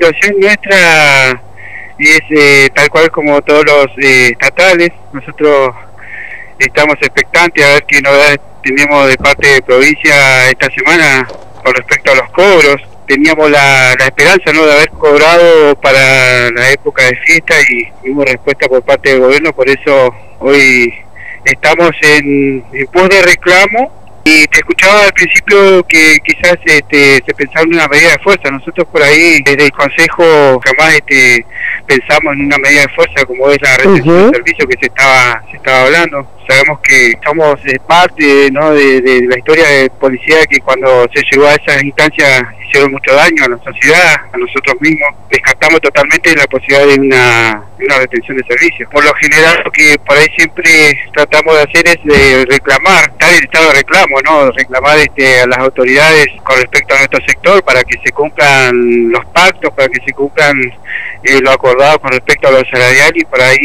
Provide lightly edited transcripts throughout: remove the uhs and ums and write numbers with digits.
situación nuestra es tal cual como todos los estatales. Nosotros estamos expectantes a ver qué novedades tenemos de parte de provincia esta semana con respecto a los cobros. Teníamos la esperanza, ¿no?, de haber cobrado para la época de fiesta y hubo respuesta por parte del gobierno. Por eso hoy estamos en pos de reclamo. Y te escuchaba al principio que quizás se pensaba en una medida de fuerza. Nosotros por ahí desde el Consejo jamás pensamos en una medida de fuerza como es la retención de servicio que se estaba hablando. Sabemos que somos parte, ¿no?, de la historia de policía, que cuando se llegó a esas instancias hicieron mucho daño a la sociedad, a nosotros mismos. Descartamos totalmente la posibilidad de una retención de servicio. Por lo general, lo que por ahí siempre tratamos de hacer es de reclamar, estar en estado de reclamo, ¿no?, reclamar a las autoridades con respecto a nuestro sector para que se cumplan los pactos, para que se cumplan lo acordado con respecto a lo salarial, y por ahí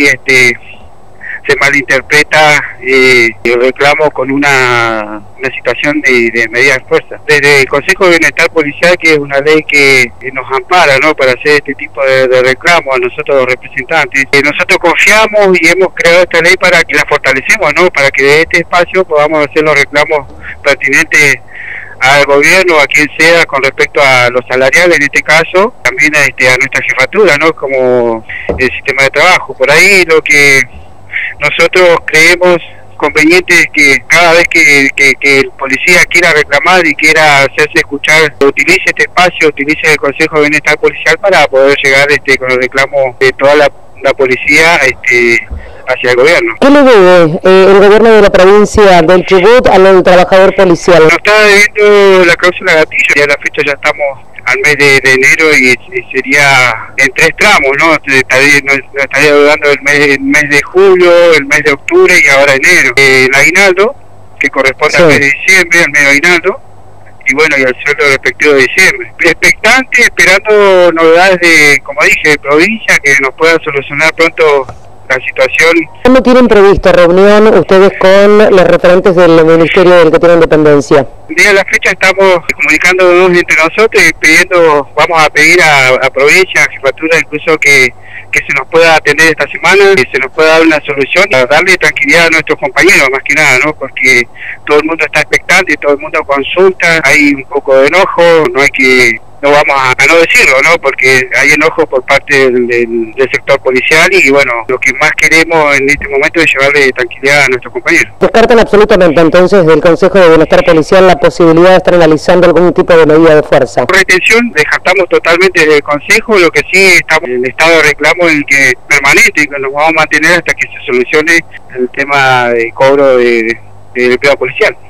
se malinterpreta el reclamo con una situación de medida de fuerza. Desde el Consejo de Bienestar Policial, que es una ley que nos ampara, ¿no?, para hacer este tipo de reclamos a nosotros los representantes, nosotros confiamos y hemos creado esta ley para que la fortalecemos, ¿no?, para que de este espacio podamos hacer los reclamos pertinentes al gobierno, a quien sea, con respecto a los salariales en este caso, también a nuestra jefatura, ¿no?, como el sistema de trabajo. Por ahí lo que nosotros creemos conveniente es que cada vez que el policía quiera reclamar y quiera hacerse escuchar, utilice este espacio, utilice el Consejo de Bienestar Policial para poder llegar con el reclamo de toda la policía hacia el gobierno. ¿Qué le debe el gobierno de la provincia del Chubut al trabajador policial? Nos está debiendo la cláusula gatillo, ya a la fecha ya estamos al mes de enero y sería en 3 tramos, ¿no? Nos estaría dudando el mes de julio, el mes de octubre y ahora enero. El aguinaldo, que corresponde al mes de diciembre, al mes de aguinaldo, y bueno, y al sueldo respectivo de diciembre. Expectante, esperando novedades como dije, de provincia, que nos puedan solucionar pronto la situación. ¿Cuándo tienen previsto reunión ustedes con los referentes del Ministerio del que tienen dependencia? El día de la fecha estamos comunicándonos entre nosotros y vamos a pedir a provincia, a jefatura, incluso que se nos pueda atender esta semana, que se nos pueda dar una solución, a darle tranquilidad a nuestros compañeros, más que nada, ¿no?, porque todo el mundo está expectante, todo el mundo consulta, hay un poco de enojo, no vamos a no decirlo, ¿no?, porque hay enojo por parte del sector policial y bueno, lo que más queremos en este momento es llevarle tranquilidad a nuestros compañeros. ¿Descartan absolutamente entonces del Consejo de Bienestar Policial la posibilidad de estar analizando algún tipo de medida de fuerza? Por retención descartamos totalmente del Consejo, lo que sí estamos en estado de reclamo en que permanente, que nos vamos a mantener hasta que se solucione el tema de cobro del empleo policial.